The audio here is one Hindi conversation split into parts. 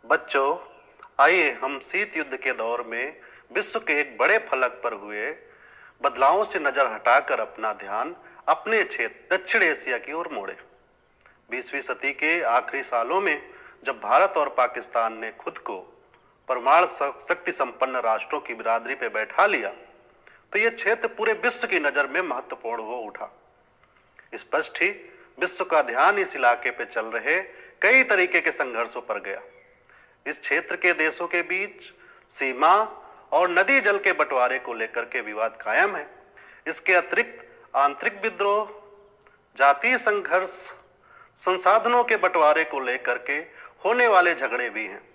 बच्चों, आइए हम शीत युद्ध के दौर में विश्व के एक बड़े फलक पर हुए बदलावों से नजर हटाकर अपना ध्यान अपने क्षेत्र दक्षिण एशिया की ओर मोड़े। 20वीं सदी के आखिरी सालों में जब भारत और पाकिस्तान ने खुद को परमाणु शक्ति संपन्न राष्ट्रों की बिरादरी पर बैठा लिया, तो यह क्षेत्र पूरे विश्व की नजर में महत्वपूर्ण हो उठा। स्पष्ट ही विश्व का ध्यान इस इलाके पर चल रहे कई तरीके के संघर्षों पर गया। इस क्षेत्र के देशों के बीच सीमा और नदी जल के बंटवारे को लेकर के विवाद कायम है। इसके अतिरिक्त आंतरिक विद्रोह, जातीय संघर्ष, संसाधनों के बंटवारे को लेकर के होने वाले झगड़े भी हैं।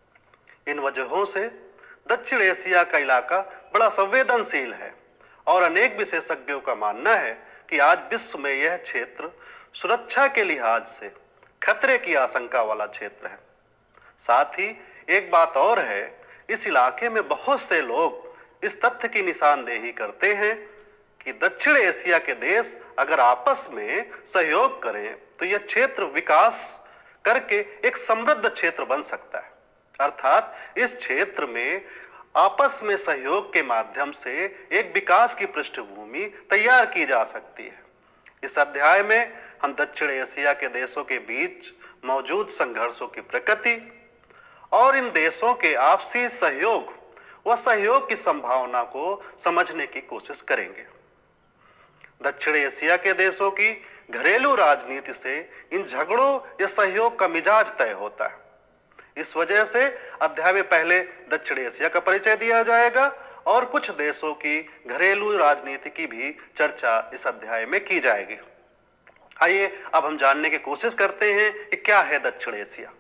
इन वजहों से दक्षिण एशिया का इलाका बड़ा संवेदनशील है और अनेक विशेषज्ञों का मानना है कि आज विश्व में यह क्षेत्र सुरक्षा के लिहाज से खतरे की आशंका वाला क्षेत्र है। साथ ही एक बात और है, इस इलाके में बहुत से लोग इस तथ्य की निशानदेही करते हैं कि दक्षिण एशिया के देश अगर आपस में सहयोग करें तो यह क्षेत्र विकास करके एक समृद्ध क्षेत्र बन सकता है। अर्थात इस क्षेत्र में आपस में सहयोग के माध्यम से एक विकास की पृष्ठभूमि तैयार की जा सकती है। इस अध्याय में हम दक्षिण एशिया के देशों के बीच मौजूद संघर्षों की प्रकृति और इन देशों के आपसी सहयोग व सहयोग की संभावना को समझने की कोशिश करेंगे। दक्षिण एशिया के देशों की घरेलू राजनीति से इन झगड़ों या सहयोग का मिजाज तय होता है। इस वजह से अध्याय में पहले दक्षिण एशिया का परिचय दिया जाएगा और कुछ देशों की घरेलू राजनीति की भी चर्चा इस अध्याय में की जाएगी। आइए अब हम जानने की कोशिश करते हैं कि क्या है दक्षिण एशिया।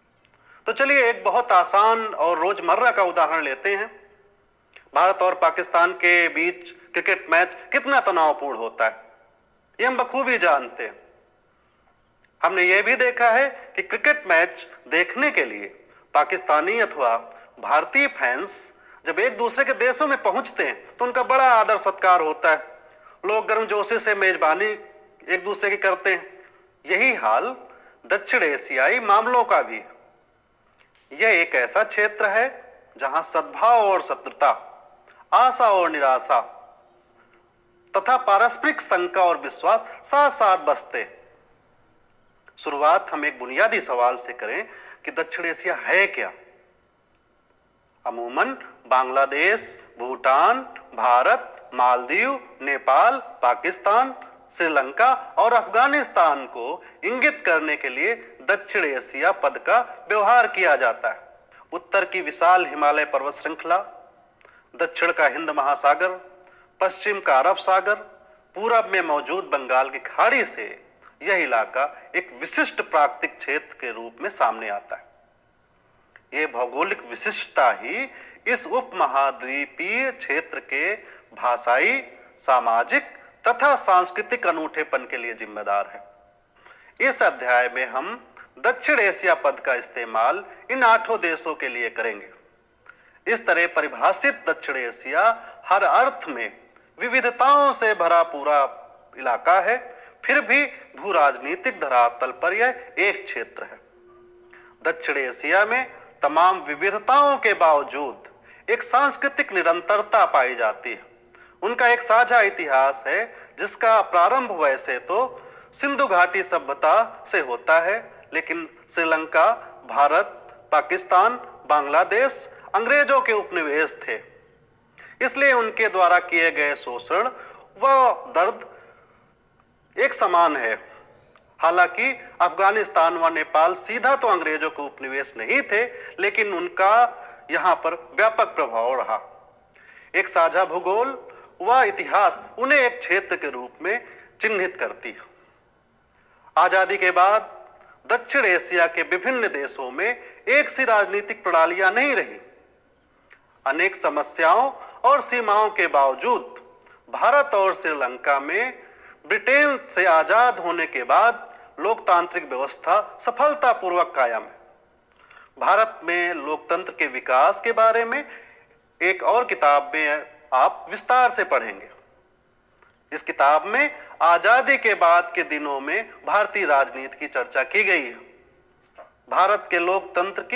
तो चलिए एक बहुत आसान और रोजमर्रा का उदाहरण लेते हैं। भारत और पाकिस्तान के बीच क्रिकेट मैच कितना तनावपूर्ण होता है, ये हम बखूबी जानते हैं। हमने ये भी देखा है कि क्रिकेट मैच देखने के लिए पाकिस्तानी अथवा भारतीय फैंस जब एक दूसरे के देशों में पहुंचते हैं तो उनका बड़ा आदर सत्कार होता है। लोग गर्मजोशी से मेजबानी एक दूसरे की करते हैं। यही हाल दक्षिण एशियाई मामलों का भी है। यह एक ऐसा क्षेत्र है जहां सद्भाव और शत्रुता, आशा और निराशा तथा पारस्परिक शंका और विश्वास साथ साथ बसते। शुरुआत हम एक बुनियादी सवाल से करें कि दक्षिण एशिया है क्या। अमूमन बांग्लादेश, भूटान, भारत, मालदीव, नेपाल, पाकिस्तान, श्रीलंका और अफगानिस्तान को इंगित करने के लिए दक्षिण एशिया पद का व्यवहार किया जाता है। उत्तर की विशाल हिमालय पर्वत श्रृंखला, दक्षिण का हिंद महासागर, पश्चिम का अरब सागर, पूरब में मौजूद बंगाल की खाड़ी से यह इलाका एक विशिष्ट प्राकृतिक क्षेत्र के रूप में सामने आता है। यह भौगोलिक विशिष्टता ही इस उपमहाद्वीपीय क्षेत्र के भाषाई, सामाजिक तथा सांस्कृतिक अनूठेपन के लिए जिम्मेदार है। इस अध्याय में हम दक्षिण एशिया पद का इस्तेमाल इन 8 देशों के लिए करेंगे। इस तरह परिभाषित दक्षिण एशिया हर अर्थ में विविधताओं से भरा पूरा इलाका है, फिर भी भू राजनीतिक धरातल पर यह एक क्षेत्र है। दक्षिण एशिया में तमाम विविधताओं के बावजूद एक सांस्कृतिक निरंतरता पाई जाती है। उनका एक साझा इतिहास है जिसका प्रारंभ वैसे तो सिंधु घाटी सभ्यता से होता है, लेकिन श्रीलंका, भारत, पाकिस्तान, बांग्लादेश अंग्रेजों के उपनिवेश थे, इसलिए उनके द्वारा किए गए शोषण व दर्द एक समान है। हालांकि अफगानिस्तान व नेपाल सीधा तो अंग्रेजों के उपनिवेश नहीं थे, लेकिन उनका यहाँ पर व्यापक प्रभाव रहा। एक साझा भूगोल व इतिहास उन्हें एक क्षेत्र के रूप में चिन्हित करती है। आजादी के बाद दक्षिण एशिया के विभिन्न देशों में एक सी राजनीतिक प्रणालियां नहीं रही। अनेक समस्याओं और सीमाओं के बावजूद भारत और श्रीलंका में ब्रिटेन से आजाद होने के बाद लोकतांत्रिक व्यवस्था सफलतापूर्वक कायम है। भारत में लोकतंत्र के विकास के बारे में एक और किताब में आप विस्तार से पढ़ेंगे। इस किताब में आजादी के बाद के दिनों में भारतीय राजनीति की चर्चा की गई है। भारत के लोकतंत्र की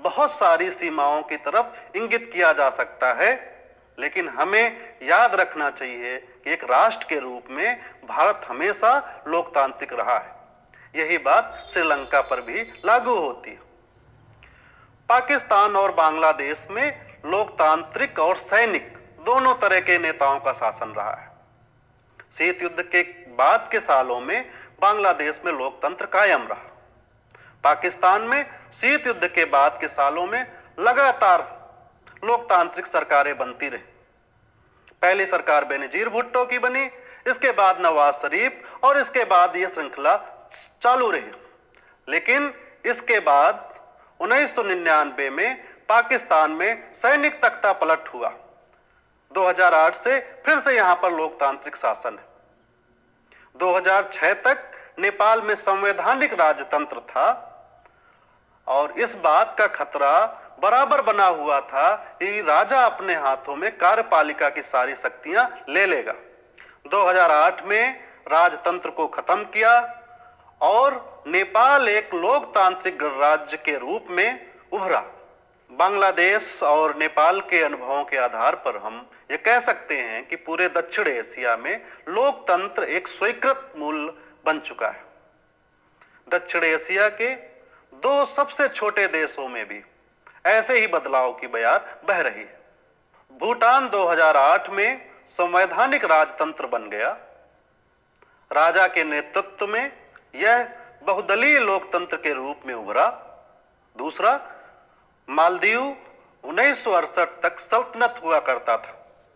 बहुत सारी सीमाओं की तरफ इंगित किया जा सकता है, लेकिन हमें याद रखना चाहिए कि एक राष्ट्र के रूप में भारत हमेशा लोकतांत्रिक रहा है। यही बात श्रीलंका पर भी लागू होती है। पाकिस्तान और बांग्लादेश में लोकतांत्रिक और सैनिक दोनों तरह के नेताओं का शासन रहा है। शीत युद्ध के बाद के सालों में बांग्लादेश में लोकतंत्र कायम रहा। पाकिस्तान में शीत युद्ध के बाद के सालों में लगातार लोकतांत्रिक सरकारें बनती रही। पहली सरकार बेनजीर भुट्टो की बनी, इसके बाद नवाज शरीफ, और इसके बाद यह श्रृंखला चालू रही। लेकिन इसके बाद 1999 में पाकिस्तान में सैनिक तख्ता पलट हुआ। 2008 से फिर से यहां पर लोकतांत्रिक शासन है। 2006 तक नेपाल में संवैधानिक राजतंत्र था और इस बात का खतरा बराबर बना हुआ था कि राजा अपने हाथों में कार्यपालिका की सारी शक्तियां ले लेगा। 2008 में राजतंत्र को खत्म किया और नेपाल एक लोकतांत्रिक गणराज्य के रूप में उभरा। बांग्लादेश और नेपाल के अनुभवों के आधार पर हम ये कह सकते हैं कि पूरे दक्षिण एशिया में लोकतंत्र एक स्वीकृत मूल्य बन चुका है। दक्षिण एशिया के दो सबसे छोटे देशों में भी ऐसे ही बदलाव की बयार बह रही है। भूटान 2008 में संवैधानिक राजतंत्र बन गया। राजा के नेतृत्व में यह बहुदलीय लोकतंत्र के रूप में उभरा। दूसरा, मालदीव 1968 तक सल्तनत हुआ करता था।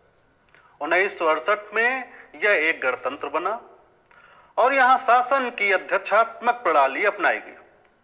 1968 में यह एक गणतंत्र बना और यहां शासन की अध्यक्षात्मक प्रणाली अपनाई गई।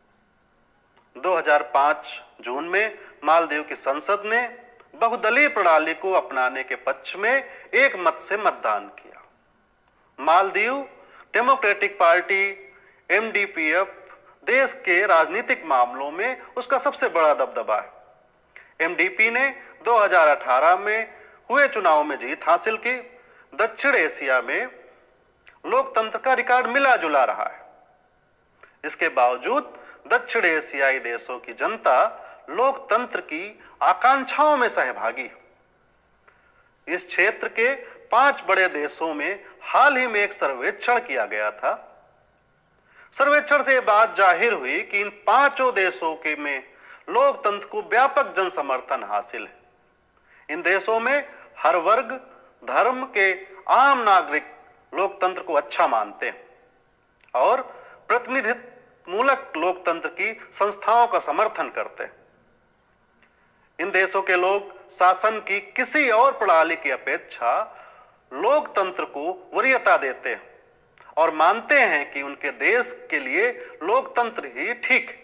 2005 जून में मालदीव की संसद ने बहुदलीय प्रणाली को अपनाने के पक्ष में एक मत से मतदान किया। मालदीव डेमोक्रेटिक पार्टी MDPF देश के राजनीतिक मामलों में उसका सबसे बड़ा दबदबा है। MDP ने 2018 में हुए चुनाव में जीत हासिल की। दक्षिण एशिया में लोकतंत्र का रिकॉर्ड मिला जुला रहा है। इसके बावजूद दक्षिण एशियाई देशों की जनता लोकतंत्र की आकांक्षाओं में सहभागी। इस क्षेत्र के 5 बड़े देशों में हाल ही में एक सर्वेक्षण किया गया था। सर्वेक्षण से यह बात जाहिर हुई कि इन 5 देशों के में लोकतंत्र को व्यापक जन समर्थन हासिल है। इन देशों में हर वर्ग धर्म के आम नागरिक लोकतंत्र को अच्छा मानते हैं और प्रतिनिधित्व मूलक लोकतंत्र की संस्थाओं का समर्थन करते हैं। इन देशों के लोग शासन की किसी और प्रणाली की अपेक्षा लोकतंत्र को वरीयता देते हैं और मानते हैं कि उनके देश के लिए लोकतंत्र ही ठीक है।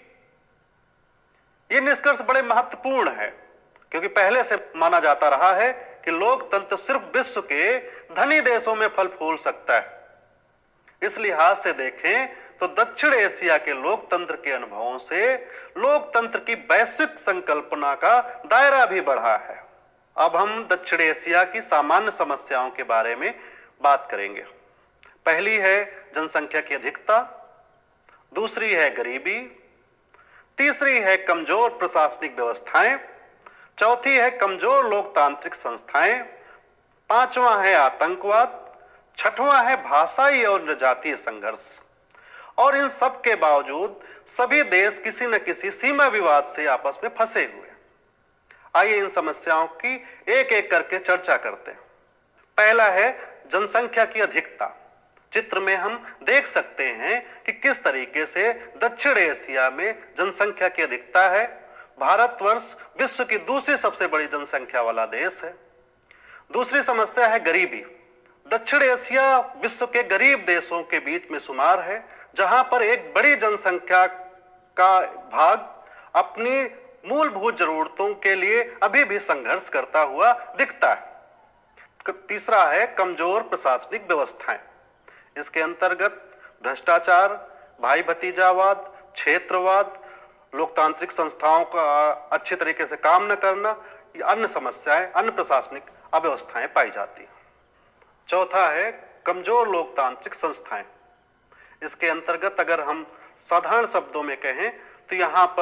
यह निष्कर्ष बड़े महत्वपूर्ण है क्योंकि पहले से माना जाता रहा है कि लोकतंत्र सिर्फ विश्व के धनी देशों में फल फूल सकता है। इस लिहाज से देखें तो दक्षिण एशिया के लोकतंत्र के अनुभवों से लोकतंत्र की वैश्विक संकल्पना का दायरा भी बढ़ा है। अब हम दक्षिण एशिया की सामान्य समस्याओं के बारे में बात करेंगे। पहली है जनसंख्या की अधिकता, दूसरी है गरीबी, तीसरी है कमजोर प्रशासनिक व्यवस्थाएं, चौथी है कमजोर लोकतांत्रिक संस्थाएं, पांचवा है आतंकवाद, छठवां है भाषाई और जातीय संघर्ष। और इन सब के बावजूद सभी देश किसी न किसी सीमा विवाद से आपस में फंसे हुए। आइए इन समस्याओं की एक एक करके चर्चा करते हैं। पहला है जनसंख्या की अधिकता। चित्र में हम देख सकते हैं कि किस तरीके से दक्षिण एशिया में जनसंख्या की अधिकता है। भारतवर्ष विश्व की दूसरी सबसे बड़ी जनसंख्या वाला देश है। दूसरी समस्या है गरीबी। दक्षिण एशिया विश्व के गरीब देशों के बीच में शुमार है, जहां पर एक बड़ी जनसंख्या का भाग अपनी मूलभूत जरूरतों के लिए अभी भी संघर्ष करता हुआ दिखता है। तीसरा है कमजोर प्रशासनिक व्यवस्थाएं। इसके अंतर्गत भ्रष्टाचार, भाई भतीजावाद, क्षेत्रवाद, लोकतांत्रिक संस्थाओं का अच्छे तरीके से काम न करना, ये अन्य समस्याएं, अन्य प्रशासनिक अव्यवस्थाएं पाई जाती हैं। चौथा है कमजोर लोकतांत्रिक संस्थाएं। इसके अंतर्गत अगर हम साधारण शब्दों में कहें तो यहाँ पर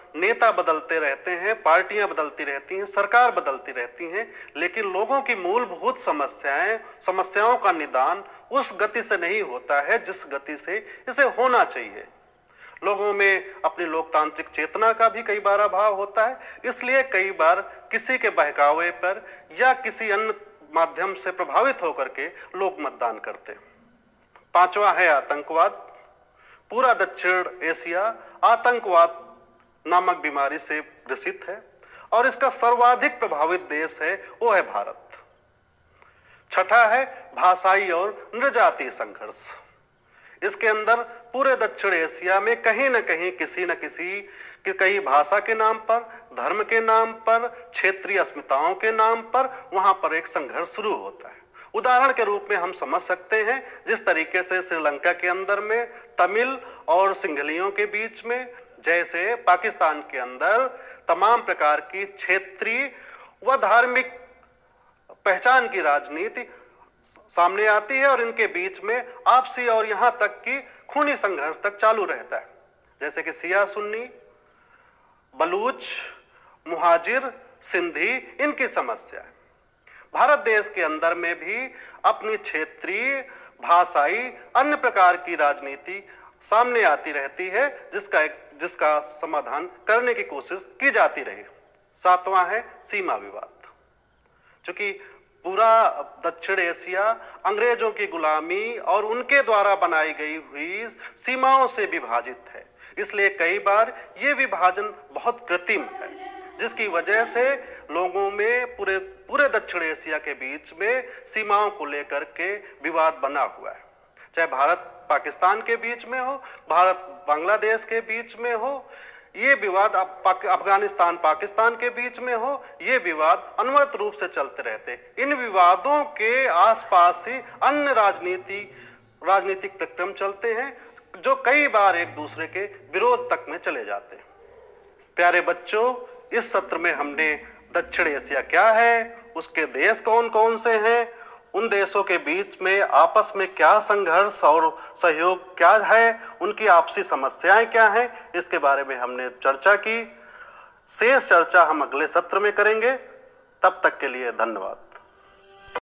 नेता बदलते रहते हैं, पार्टियां बदलती रहती हैं, सरकार बदलती रहती हैं, लेकिन लोगों की मूलभूत समस्याओं का निदान उस गति से नहीं होता है जिस गति से इसे होना चाहिए। लोगों में अपनी लोकतांत्रिक चेतना का भी कई बार अभाव होता है, इसलिए कई बार किसी के बहकावे पर या किसी अन्य माध्यम से प्रभावित होकर के लोग मतदान करते हैं। पांचवा है आतंकवाद। पूरा दक्षिण एशिया आतंकवाद नामक बीमारी से ग्रसित है और इसका सर्वाधिक प्रभावित देश है वो है भारत। छठा है भाषाई और नृजातीय संघर्ष। इसके अंदर पूरे दक्षिण एशिया में कहीं न कहीं किसी न किसी कि कई भाषा के नाम पर, धर्म के नाम पर, क्षेत्रीय अस्मिताओं के नाम पर वहां पर एक संघर्ष शुरू होता है। उदाहरण के रूप में हम समझ सकते हैं जिस तरीके से श्रीलंका के अंदर में तमिल और सिंहलियों के बीच में, जैसे पाकिस्तान के अंदर तमाम प्रकार की क्षेत्रीय व धार्मिक पहचान की राजनीति सामने आती है और इनके बीच में आपसी और यहां तक कि खूनी संघर्ष तक चालू रहता है, जैसे कि शिया सुन्नी, बलूच, मुहाजिर, सिंधी, इनकी समस्या है। भारत देश के अंदर में भी अपनी क्षेत्रीय, भाषाई, अन्य प्रकार की राजनीति सामने आती रहती है जिसका समाधान करने की कोशिश की जाती रही। सातवां है सीमा विवाद। चूंकि पूरा दक्षिण एशिया अंग्रेजों की गुलामी और उनके द्वारा बनाई गई हुई सीमाओं से विभाजित है, इसलिए कई बार ये विभाजन बहुत कृत्रिम है, जिसकी वजह से लोगों में पूरे दक्षिण एशिया के बीच में सीमाओं को लेकर के विवाद बना हुआ है। चाहे भारत पाकिस्तान के बीच में हो, भारत बांग्लादेश के बीच में हो, ये विवाद अफगानिस्तान पाकिस्तान के बीच में हो, ये विवाद अनवरत रूप से चलते रहते। इन विवादों के आसपास ही अन्य राजनीतिक प्रक्रम चलते हैं जो कई बार एक दूसरे के विरोध तक में चले जाते हैं। प्यारे बच्चों, इस सत्र में हमने दक्षिण एशिया क्या है, उसके देश कौन कौन से हैं, उन देशों के बीच में आपस में क्या संघर्ष और सहयोग क्या है, उनकी आपसी समस्याएं क्या हैं, इसके बारे में हमने चर्चा की। शेष चर्चा हम अगले सत्र में करेंगे। तब तक के लिए धन्यवाद।